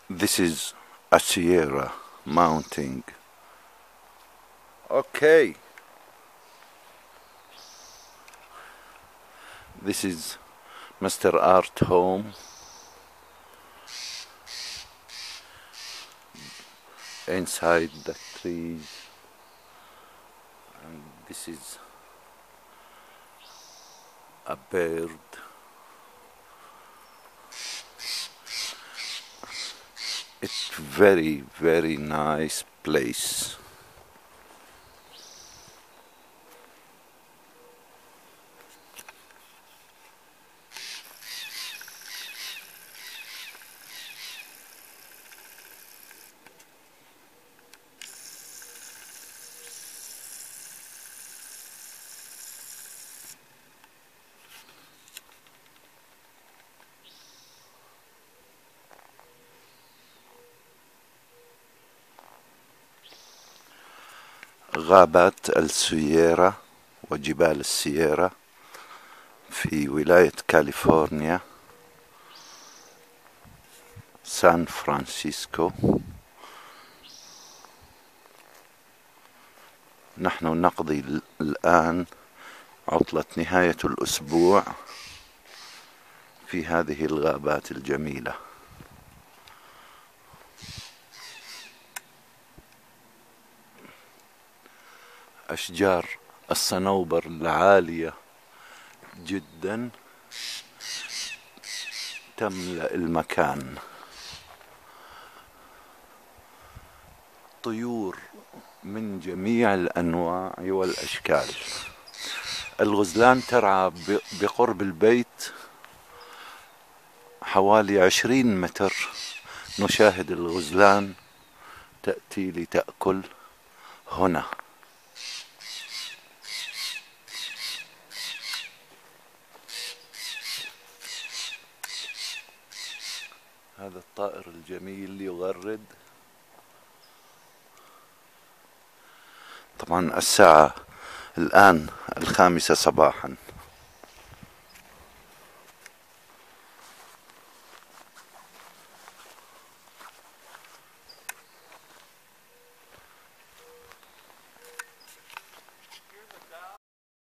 This is a Sierra mounting. Okay. This is Mr. Art home. Inside the trees. And this is a bird. It's very, very nice place. غابات السييرا وجبال السييرا في ولاية كاليفورنيا، سان فرانسيسكو. نحن نقضي الآن عطلة نهاية الأسبوع في هذه الغابات الجميلة. أشجار الصنوبر العالية جدا تملأ المكان. طيور من جميع الأنواع والأشكال. الغزلان ترعى بقرب البيت حوالي 20 متر. نشاهد الغزلان تأتي لتأكل هنا. هذا الطائر الجميل يغرد. طبعا الساعة الآن 5 صباحا.